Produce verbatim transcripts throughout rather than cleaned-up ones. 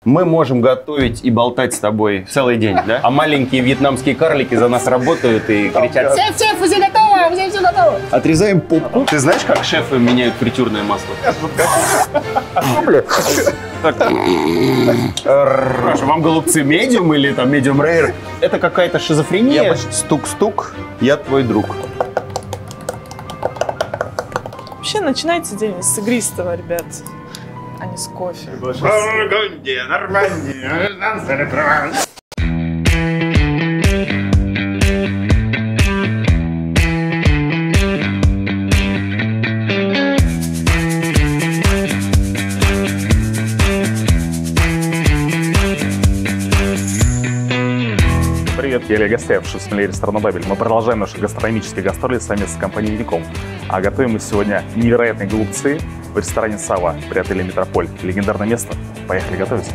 Мы можем готовить и болтать с тобой целый день, да? А маленькие вьетнамские карлики за нас работают и кричат: «Шеф, шеф, все готово, все, все готово!» Отрезаем попку. Ты знаешь, как шефы меняют фритюрное масло? Хорошо, вам голубцы медиум или там медиум рейр? Это какая-то шизофрения? Стук-стук, я твой друг. Вообще начинайте день с игристого, ребят, а не с кофе. Привет, я Илья Гостяев, шеф-сомелье ресторана «Бабель». Мы продолжаем наши гастрономические гастроли совместно с компанией «Винником». А готовим мы сегодня невероятные голубцы в ресторане «Сава» при отеле «Метрополь». Легендарное место. Поехали готовить.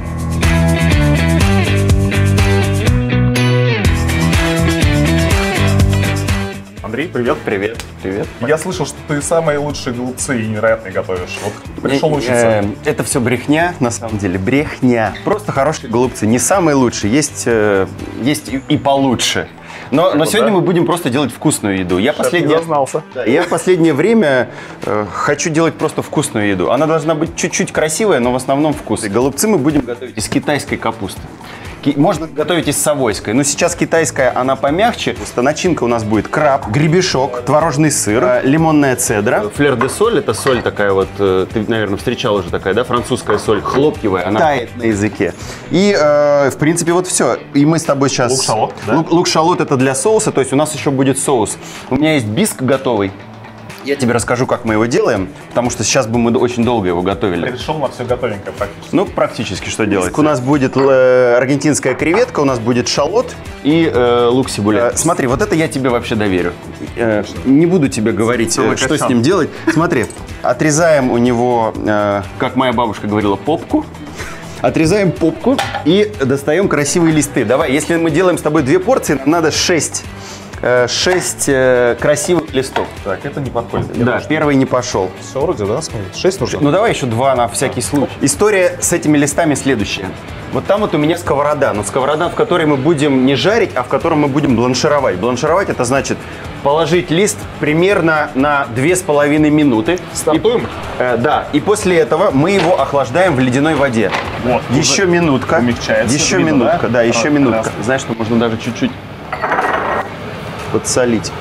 Андрей, привет. Привет. Привет. Я слышал, что ты самые лучшие голубцы и невероятные готовишь. Вот пришел учиться. Это все брехня, на самом деле, брехня. Просто хорошие голубцы, не самые лучшие, есть, есть и получше. Но, но сегодня да? мы будем просто делать вкусную еду. Я, последнее, да, я в последнее время э, хочу делать просто вкусную еду. Она должна быть чуть-чуть красивая, но в основном вкусная. Голубцы мы будем готовить из китайской капусты. Можно готовить из совойской, но сейчас китайская, она помягче. Начинка у нас будет краб, гребешок, творожный сыр, лимонная цедра. Флер де соль, это соль такая вот, ты, наверное, встречал уже такая, да, французская соль, хлопьевая, она тает на языке. И, э, в принципе, вот все. И мы с тобой сейчас... Лук-шалот, да? Лук, лук-шалот это для соуса, то есть у нас еще будет соус. У меня есть биск готовый. Я тебе расскажу, как мы его делаем, потому что сейчас бы мы очень долго его готовили. Перешел на все готовенькое практически. Ну, практически что делать. У нас будет э, аргентинская креветка, у нас будет шалот и э, лук-сибуля. Э, смотри, вот это я тебе вообще доверю. Э, не буду тебе говорить, э, что с ним делать. Смотри, отрезаем у него, э, как моя бабушка говорила, попку. Отрезаем попку и достаем красивые листы. Давай, если мы делаем с тобой две порции, нам надо шесть. шесть э, красивых листов. Так, это не подходит. Да, тоже... первый не пошел. Все вроде, да, смотри. шесть нужно? Ну давай еще два на всякий случай. История с этими листами следующая. Вот там вот у меня сковорода, но сковорода, в которой мы будем не жарить, а в котором мы будем бланшировать. Бланшировать это значит положить лист примерно на две с половиной минуты. Стартуем? И, э, да, и после этого мы его охлаждаем в ледяной воде. Вот. Еще минутка. Умягчается. Еще видно, минутка, да, да еще минутка. Раз. Знаешь, что можно даже чуть-чуть подсолить.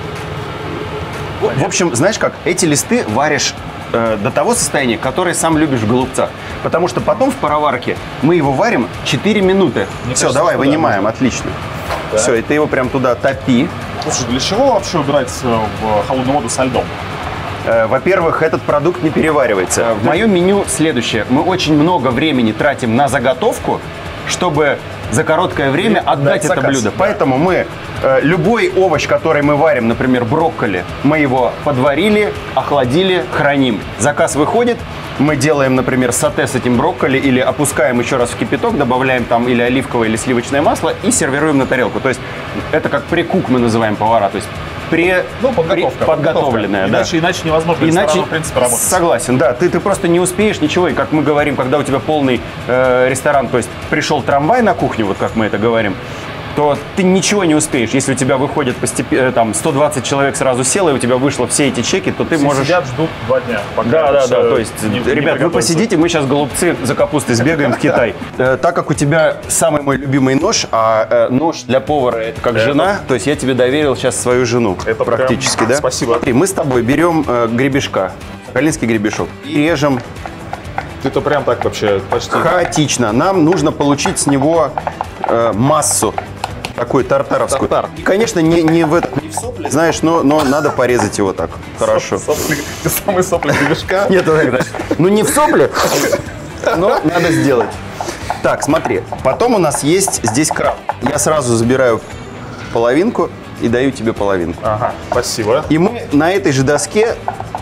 В общем, знаешь как, эти листы варишь э, до того состояния, которое сам любишь в голубцах. Потому что потом в пароварке мы его варим четыре минуты. Мне Все, кажется, давай, вынимаем, можно. Отлично. Да. Все, и ты его прям туда топи. Слушай, для чего вообще убирать в холодную воду со льдом? Э, Во-первых, этот продукт не переваривается. В моем меню следующее. Мы очень много времени тратим на заготовку, чтобы за короткое время отдать это блюдо. Поэтому мы э, любой овощ, который мы варим, например, брокколи, мы его подварили, охладили, храним. Заказ выходит, мы делаем, например, сате с этим брокколи или опускаем еще раз в кипяток, добавляем там или оливковое, или сливочное масло и сервируем на тарелку. То есть это как прекук мы называем повара. То есть Пре... Ну, подготовка, Пре... подготовленная. Да. Иначе, иначе невозможно иначе, в принципе, работать. Согласен, да. Ты, ты просто не успеешь ничего. И как мы говорим, когда у тебя полный э, ресторан, то есть пришел трамвай на кухню, вот как мы это говорим, то ты ничего не успеешь. Если у тебя выходит постепенно, там, сто двадцать человек сразу село, и у тебя вышло все эти чеки, то ты все можешь... сидят, ждут два дня. Да, да, да. То есть, не, ребят, не вы посидите, мы сейчас голубцы за капустой сбегаем в Китай. Так как у тебя самый мой любимый нож, а нож для повара это как жена, то есть я тебе доверил сейчас свою жену. Это практически, да? Спасибо. Смотри, мы с тобой берем гребешка, сахалинский гребешок, и режем... Ты-то прям так вообще почти... Хаотично. Нам нужно получить с него массу. Такую тартаровскую. Тартар. И, конечно, не, не, в, не в сопли, знаешь, но, но надо порезать его так. Хорошо. Сопли, ты самый сопли гребешка. Нет, так, ну не в сопли, но надо сделать. Так, смотри, потом у нас есть здесь краб. Я сразу забираю половинку и даю тебе половинку. Ага, спасибо. И мы на этой же доске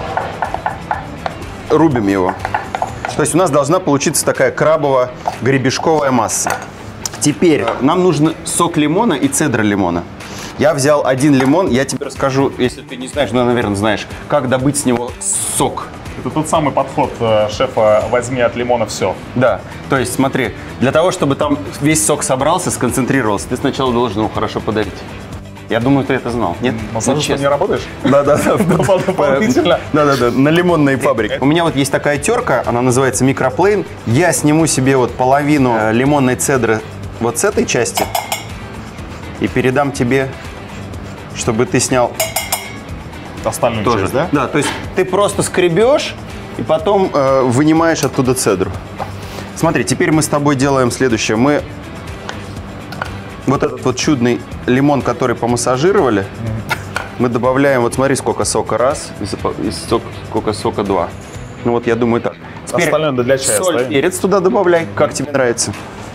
рубим его. То есть у нас должна получиться такая крабово-гребешковая масса. Теперь нам нужен сок лимона и цедра лимона. Я взял один лимон, я тебе расскажу, если ты не знаешь, ну, наверное, знаешь, как добыть с него сок. Это тот самый подход шефа «возьми от лимона все». Да, то есть смотри, для того, чтобы там весь сок собрался, сконцентрировался, ты сначала должен его хорошо подавить. Я думаю, ты это знал. Нет? Массажистом не работаешь? Да-да-да. Дополнительно. Да-да-да, на лимонной фабрике. У меня вот есть такая терка, она называется микроплейн. Я сниму себе вот половину лимонной цедры вот с этой части и передам тебе, чтобы ты снял остальную тоже, часть, да? Да, то есть ты просто скребешь и потом э, вынимаешь оттуда цедру. Смотри, теперь мы с тобой делаем следующее. Мы вот этот вот чудный лимон, который помассажировали, mm-hmm. мы добавляем, вот смотри, сколько сока раз, и сколько сока два. Ну вот я думаю так. Теперь остальное для чая соль, оставим. Перец туда добавляй, как тебе нравится.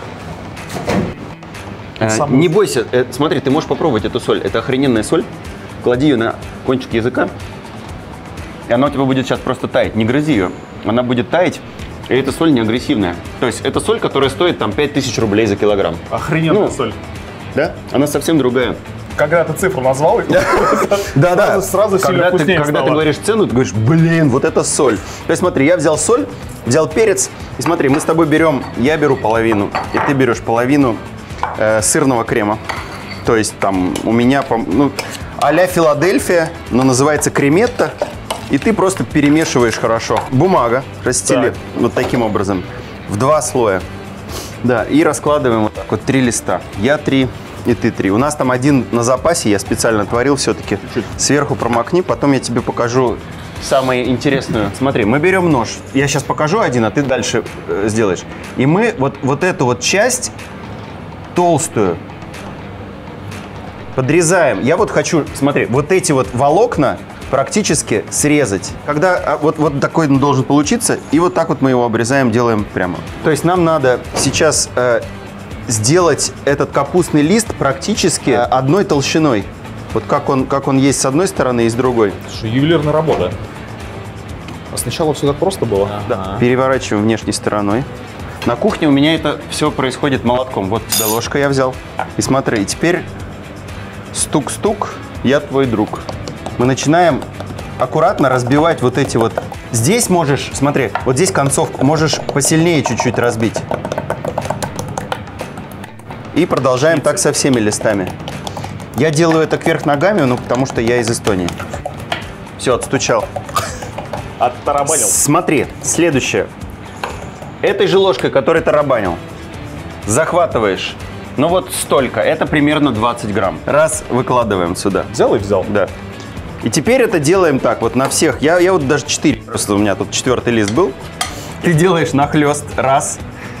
Сам... Не бойся, э, смотри, ты можешь попробовать эту соль. Это охрененная соль. Клади ее на кончик языка, и она у тебя будет сейчас просто таять. Не грызи ее, она будет таять, и эта соль не агрессивная. То есть это соль, которая стоит там пять тысяч рублей за килограмм. Охрененная ну, соль. Да? Она совсем другая. Когда ты цифру назвал, да, да. Сразу сильно вкуснее Когда ты говоришь цену, ты говоришь, блин, вот это соль. То есть смотри, я взял соль, взял перец, и смотри, мы с тобой берем, я беру половину, и ты берешь половину э, сырного крема. То есть там у меня, ну, а-ля Филадельфия, но называется креметта, и ты просто перемешиваешь хорошо. Бумага расстели так. Вот таким образом, в два слоя. Да, и раскладываем вот так вот три листа. Я три. И ты три. У нас там один на запасе, я специально творил все-таки. Сверху промокни, потом я тебе покажу самое интересное. Смотри, мы берем нож. Я сейчас покажу один, а ты дальше э, сделаешь. И мы вот, вот эту вот часть толстую подрезаем. Я вот хочу, смотри, вот эти вот волокна практически срезать. Когда вот, вот такой он должен получиться, и вот так вот мы его обрезаем, делаем прямо. То есть нам надо сейчас... Э, сделать этот капустный лист практически одной толщиной. Вот как он, как он есть с одной стороны и с другой. Слушай, ювелирная работа. А сначала все так просто было? Да. Переворачиваем внешней стороной. На кухне у меня это все происходит молотком. Вот тебе ложка я взял. И смотри, и теперь стук-стук, я твой друг. Мы начинаем аккуратно разбивать вот эти вот. Здесь можешь, смотри, вот здесь концовку можешь посильнее чуть-чуть разбить. И продолжаем так со всеми листами. Я делаю это кверх ногами, ну, потому что я из Эстонии. Все, отстучал. Оттарабанил. Смотри, следующее. Этой же ложкой, которой тарабанил, захватываешь, ну вот столько, это примерно двадцать грамм. Раз, выкладываем сюда. Взял и взял? Да. И теперь это делаем так, вот на всех. Я, я вот даже четыре, просто у меня тут четвертый лист был. Ты делаешь нахлест, раз.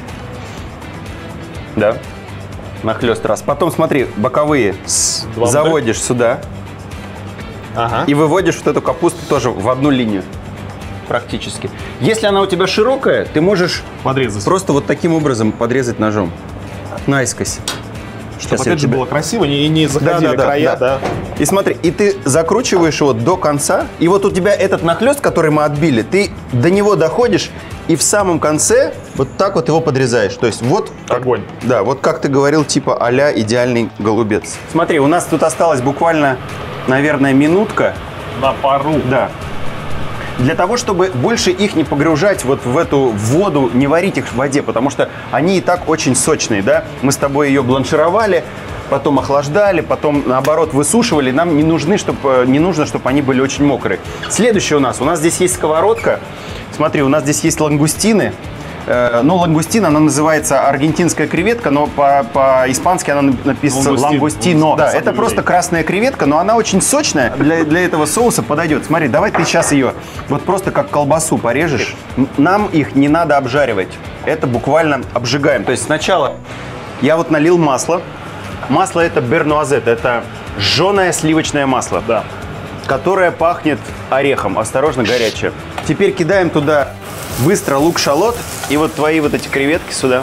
Да. Нахлест раз. Потом смотри, боковые Два заводишь вдоль. Сюда. Ага. И выводишь вот эту капусту тоже в одну линию. Практически. Если она у тебя широкая, ты можешь подрезать. Просто вот таким образом подрезать ножом. Наискось. Чтобы опять же было красиво и не заходили да, да, края, да, да. И смотри, и ты закручиваешь его до конца. И вот у тебя этот нахлест, который мы отбили, ты до него доходишь и в самом конце вот так вот его подрезаешь. То есть вот... Огонь. Как, да, вот как ты говорил, типа а-ля идеальный голубец. Смотри, у нас тут осталось буквально, наверное, минутка. На пару. Да. Для того, чтобы больше их не погружать вот в эту воду, не варить их в воде, потому что они и так очень сочные, да? Мы с тобой ее бланшировали, потом охлаждали, потом, наоборот, высушивали. Нам не, нужны, чтобы, не нужно, чтобы они были очень мокрые. Следующее у нас. У нас здесь есть сковородка. Смотри, у нас здесь есть лангустины. Ну, лангустина, она называется аргентинская креветка, но по-испански она написана лангустино. Да, это просто красная креветка, но она очень сочная. Для, для этого соуса подойдет. Смотри, давай ты сейчас ее вот просто как колбасу порежешь. Нам их не надо обжаривать. Это буквально обжигаем. То есть сначала я вот налил масло. Масло это бернуазет, это жженое сливочное масло, да, которое пахнет орехом. Осторожно, горячее. Теперь кидаем туда быстро лук-шалот и вот твои вот эти креветки сюда.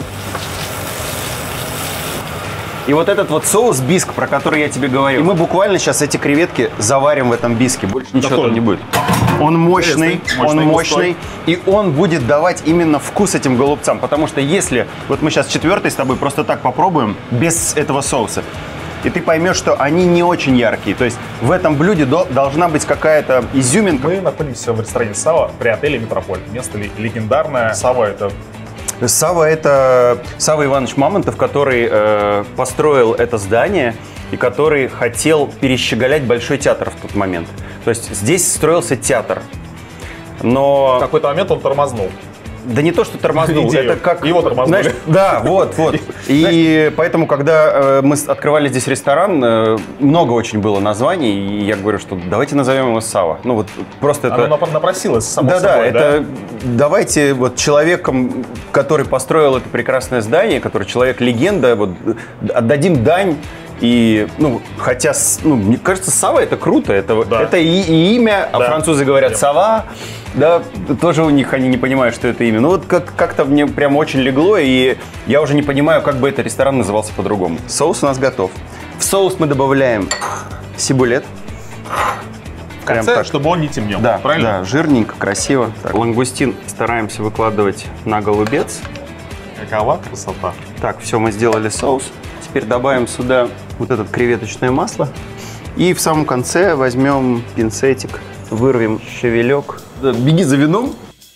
И вот этот вот соус биск, про который я тебе говорил. И мы буквально сейчас эти креветки заварим в этом биске. Больше ничего Какой? Там не будет. Он мощный, мощный он мощный. И он будет давать именно вкус этим голубцам. Потому что если, вот мы сейчас четвертый с тобой просто так попробуем, без этого соуса. и ты поймешь, что они не очень яркие. То есть в этом блюде до, должна быть какая-то изюминка. Мы находимся в ресторане «Сава» при отеле «Метрополь». Место легендарное. «Сава» — это... Сава — это Сава Иванович Мамонтов, который э, построил это здание и который хотел перещеголять Большой театр в тот момент. То есть здесь строился театр. Но... В какой-то момент он тормознул. Да не то, что тормознул, Идею. это как... Его тормознули. Знаешь, да, вот, вот. И поэтому, когда э, мы открывали здесь ресторан, э, много очень было названий, и я говорю, что давайте назовем его Сава. Ну вот просто это... Оно напросилось, само да, собой, да? это давайте вот человеком, который построил это прекрасное здание, который человек-легенда, вот отдадим дань. И, ну, хотя, ну, мне кажется, Сава — это круто, это, да. это и, и имя, а да. французы говорят Сава, да, тоже у них они не понимают, что это имя. Ну, вот как- как-то мне прям очень легло, и я уже не понимаю, как бы этот ресторан назывался по-другому. Соус у нас готов. В соус мы добавляем сибулет. В конце, так, чтобы он не темнел, да, правильно? Да, жирненько, красиво. Так, лангустин стараемся выкладывать на голубец. Какова красота. Так, все, мы сделали соус. Теперь добавим сюда вот это креветочное масло. И в самом конце возьмем пинцетик, вырвем щавелек. Беги за вином.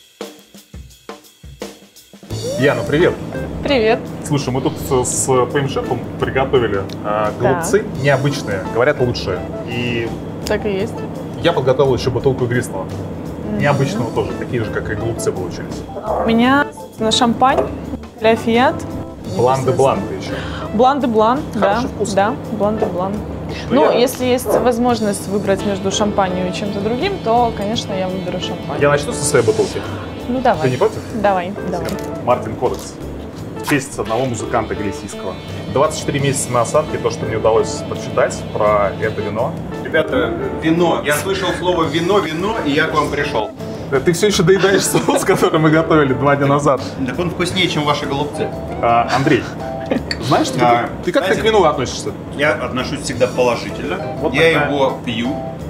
Яна, привет. Привет. Слушай, мы тут с, с твоим шефом приготовили э, голубцы да. необычные, говорят, лучшие. И так и есть. я подготовил еще бутылку игристого. Mm-hmm. Необычного тоже, такие же, как и голубцы получились. У меня на шампань, ля-фиат. Блан-де-блан еще. Блан-де-блан, да. Вкус. Да, блан-де-блан. Ну, я... если есть возможность выбрать между шампанью и чем-то другим, то, конечно, я выберу шампань. Я начну со своей бутылки. Ну, давай. Ты не против? Давай, давай. Мартин Кодекс. В честь одного музыканта галисийского. двадцать четыре месяца на осадке, то, что мне удалось прочитать про это вино. Ребята, вино. Я слышал слово вино, вино, и я к вам пришел. Ты все еще доедаешь соус, который мы готовили два дня назад. Так он вкуснее, чем ваши голубцы. А, Андрей, знаешь, что а, ты, ты как знаете, ты к вину относишься? Я отношусь всегда положительно. Вот я такая. его пью.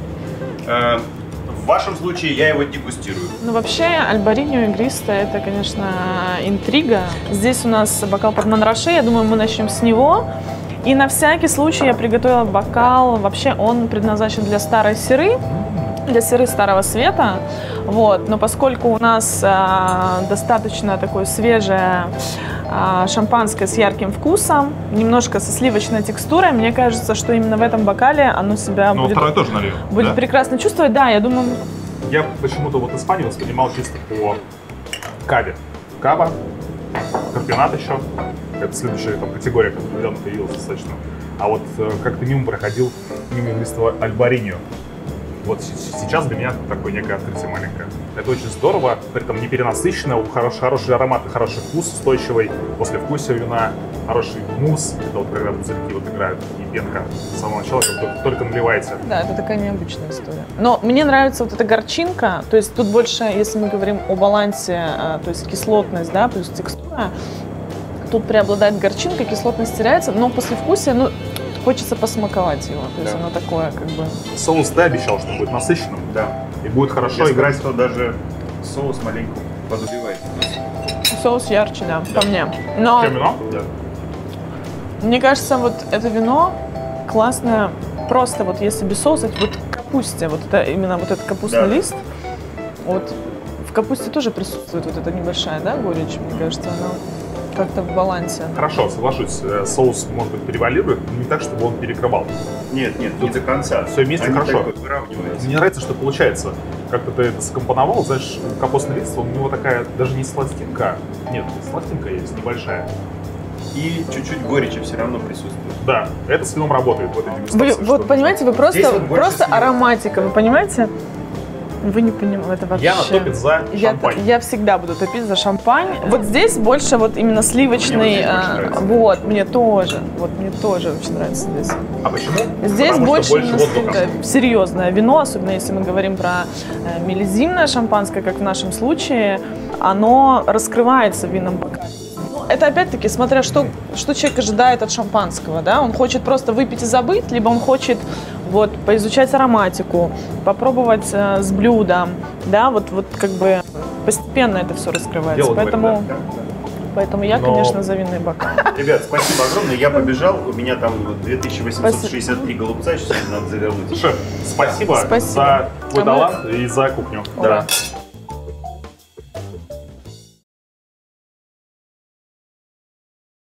Э, в вашем случае я его дегустирую. Ну, вообще, альбариньо игристо — это, конечно, интрига. Здесь у нас бокал под Монраше, я думаю, мы начнем с него. И на всякий случай я приготовила бокал. Вообще, он предназначен для старой сыры. Для сыры Старого Света, вот. Но поскольку у нас а, достаточно такое свежее а, шампанское с ярким вкусом, немножко со сливочной текстурой, мне кажется, что именно в этом бокале оно себя ну, будет, тоже налью, будет да? прекрасно чувствовать. Да, я думаю... Я почему-то вот Испанию воспринимал чисто по каве. Кава, карпинат еще. Это следующая там, категория, которая недавно появилась достаточно. А вот как-то мимо проходил мимо игристого альбариньо. Вот сейчас для меня такое некое открытие маленькое. Это очень здорово, при этом не перенасыщенно, хороший, хороший аромат и хороший вкус, устойчивый послевкусие вина, хороший мусс, это вот когда пузырьки вот играют, и пенка с самого начала, как только наливаете. Да, это такая необычная история. Но мне нравится вот эта горчинка, то есть тут больше, если мы говорим о балансе, то есть кислотность, да, плюс текстура, тут преобладает горчинка, кислотность теряется, но послевкусие, ну, хочется посмаковать его, то есть да. оно такое как бы... Соус ты обещал, что будет насыщенным, да, и будет хорошо я играть. Скажу, что даже соус маленько подубивает. Соус ярче, да, да. по мне. Но чем вино? Да. Мне кажется, вот это вино классное, просто вот если без соуса, вот капусте, вот это именно вот этот капустный да. лист, вот в капусте тоже присутствует вот эта небольшая, да, горечь, мне кажется, она как-то в балансе. Хорошо, соглашусь. Соус, может быть, перевалирует, но не так, чтобы он перекрывал. Нет, нет, не до конца. Все вместе Они хорошо. выравниваются. Мне нравится, что получается. Как-то ты это скомпоновал, знаешь, капустный лист, у него такая даже не сластинка. Нет, сластинка есть, небольшая. И чуть-чуть горечи все равно присутствует. Да, это с вином работает в этой дегустации. Вы, вот понимаете, вы просто, вот просто ароматика, вы понимаете? Вы не понимаете, это вообще... Яна топит за шампань. Я, я всегда буду топить за шампань. Вот здесь больше вот именно сливочный... Мне а, вот, мне тоже. Вот мне тоже очень нравится здесь. А почему? Здесь Потому больше, больше серьезное вино, особенно если мы говорим про э, миллизимное шампанское, как в нашем случае, оно раскрывается в винном бокале. Это опять-таки, смотря что, что человек ожидает от шампанского, да, он хочет просто выпить и забыть, либо он хочет вот поизучать ароматику, попробовать э, с блюдом, да, вот, вот как бы постепенно это все раскрывается, Дело поэтому... говорит, да? Поэтому я, Но... конечно, за винный бокал. Ребят, спасибо огромное. Я побежал. У меня там две тысячи восемьсот шестьдесят три голубца. Сейчас надо завернуть. Шеф, спасибо, спасибо за твой а талант мы... и за кухню. Ура. Да.